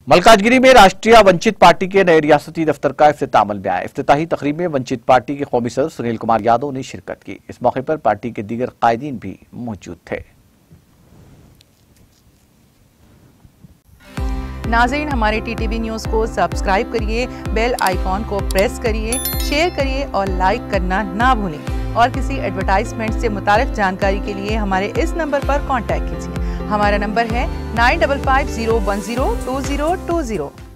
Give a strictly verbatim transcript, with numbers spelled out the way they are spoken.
मलकाजगिरी में राष्ट्रीय वंचित पार्टी के नए रियासती दफ्तर का इफ्तिताह अमल में आया। इफ्तिताही तकरीब में वंचित पार्टी के कौमी सदर सुनील कुमार यादव ने शिरकत की। इस मौके पर पार्टी के दीगर कायदीन भी मौजूद थे। नाज़रीन, हमारे टीटीवी न्यूज़ को सब्सक्राइब करिए, बेल आइकॉन को प्रेस करिए, शेयर करिए और लाइक करना ना भूलें। और किसी एडवर्टाइजमेंट से मुताल्लिक जानकारी के लिए हमारे इस नंबर पर कॉन्टैक्ट कीजिए। हमारा नंबर है nine five five zero one zero two zero two zero.